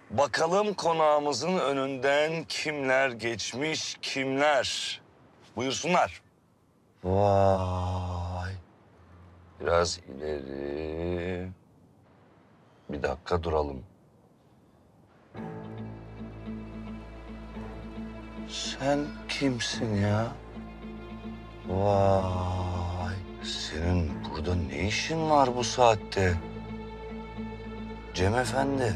Bakalım konağımızın önünden kimler geçmiş, kimler? Buyursunlar. Vay. Biraz ileri. Bir dakika duralım. Sen kimsin ya? Vay. Senin burada ne işin var bu saatte? Cem Efendi.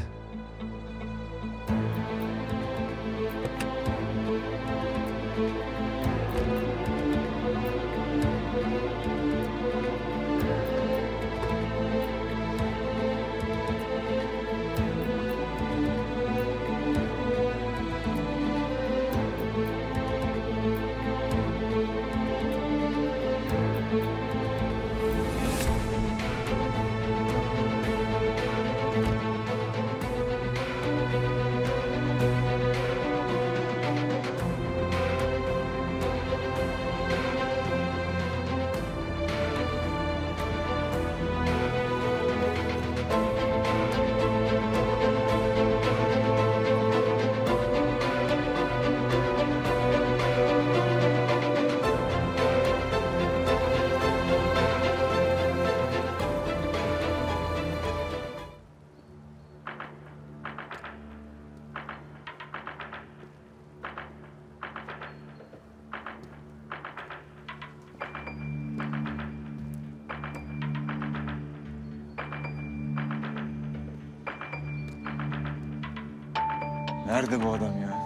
Nerede bu adam ya?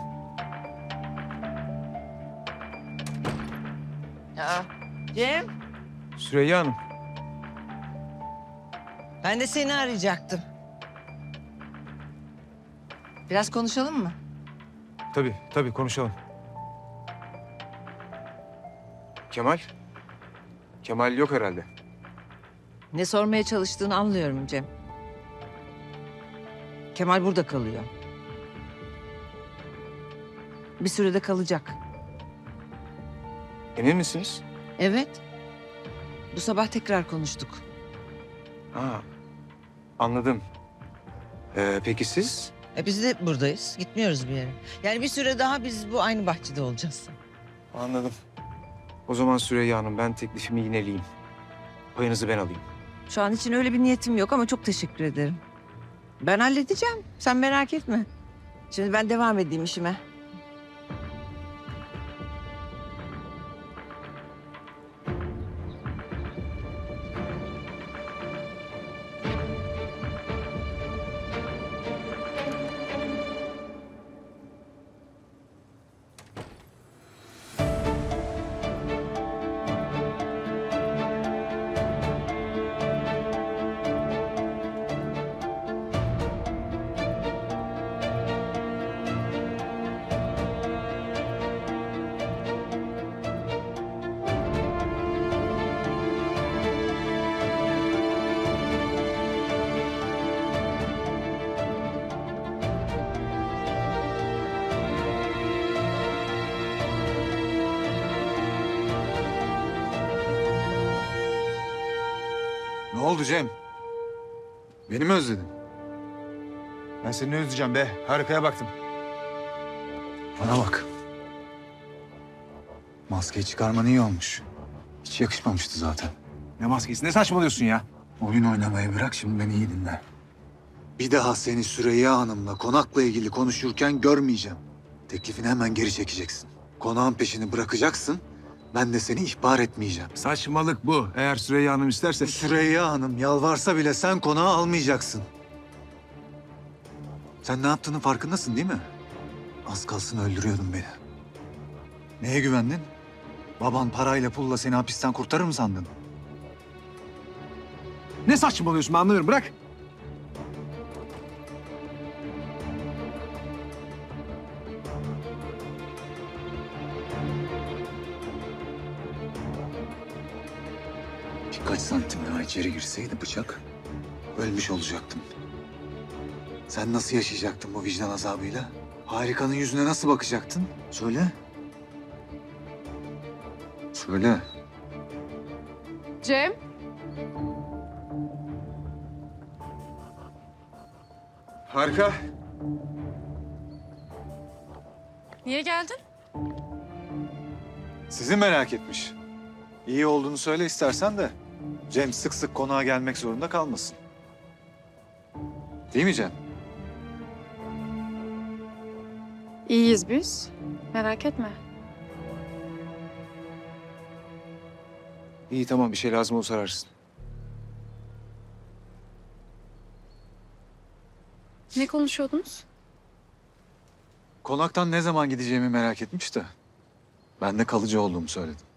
Ya Cem, Süreyya Hanım. ben de seni arayacaktım. Biraz konuşalım mı? Tabii konuşalım. Kemal? Kemal yok herhalde. Ne sormaya çalıştığını anlıyorum Cem. Kemal burada kalıyor. Bir sürede kalacak. Emin misiniz? Evet. Bu sabah tekrar konuştuk. Ha, anladım. Peki siz? Biz de buradayız. Gitmiyoruz bir yere. Yani bir süre daha biz bu aynı bahçede olacağız. Anladım. O zaman Süreyya Hanım ben teklifimi yineleyeyim. Payınızı ben alayım. Şu an için öyle bir niyetim yok ama çok teşekkür ederim. Ben halledeceğim. Sen merak etme. Şimdi ben devam edeyim işime. Ne oldu Cem? Beni mi özledin? Ben seni ne özleyeceğim be? Harikaya baktım. Bana bak. Maskeyi çıkarman iyi olmuş. Hiç yakışmamıştı zaten. Ne maskesi? Ne saçmalıyorsun ya? Oyun oynamayı bırak, şimdi beni iyi dinle. Bir daha seni Süreyya Hanım'la konakla ilgili konuşurken görmeyeceğim. Teklifini hemen geri çekeceksin. Konağın peşini bırakacaksın. Ben de seni ihbar etmeyeceğim. Saçmalık bu. Eğer Süreyya Hanım isterse... Süreyya Hanım yalvarsa bile sen konağı almayacaksın. Sen ne yaptığının farkındasın değil mi? Az kalsın öldürüyordun beni. Neye güvendin? Baban parayla pulla seni hapisten kurtarır mı sandın? Ne saçmalıyorsun ben anlamıyorum. Bırak. Birkaç santim daha içeri girseydi bıçak, ölmüş olacaktım. Sen nasıl yaşayacaktın bu vicdan azabıyla? Harika'nın yüzüne nasıl bakacaktın? Söyle. Söyle. Cem, Harika. Niye geldin? Sizi merak etmiş. İyi olduğunu söyle istersen de Cem sık sık konağa gelmek zorunda kalmasın. Değil mi Cem? İyiyiz biz. Merak etme. İyi tamam, bir şey lazım olsa ararsın. Ne konuşuyordunuz? Konaktan ne zaman gideceğimi merak etmiş de ben de kalıcı olduğumu söyledim.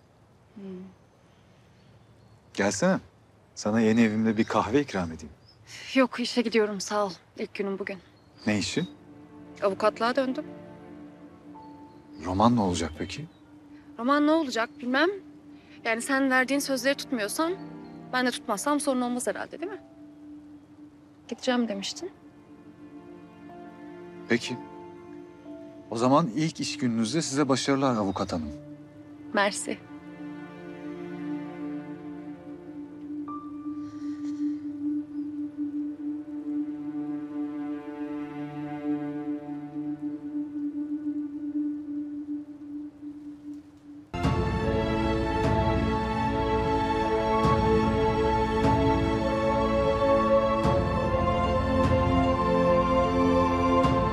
Gelsene. Sana yeni evimde bir kahve ikram edeyim. Yok, işe gidiyorum, sağ ol. İlk günüm bugün. Ne işi? Avukatlığa döndüm. Roman ne olacak peki? Roman ne olacak bilmem. Yani sen verdiğin sözleri tutmuyorsan, ben de tutmazsam sorun olmaz herhalde, değil mi? Gideceğim demiştin. Peki. O zaman ilk iş gününüzde size başarılar avukat hanım. Mersi.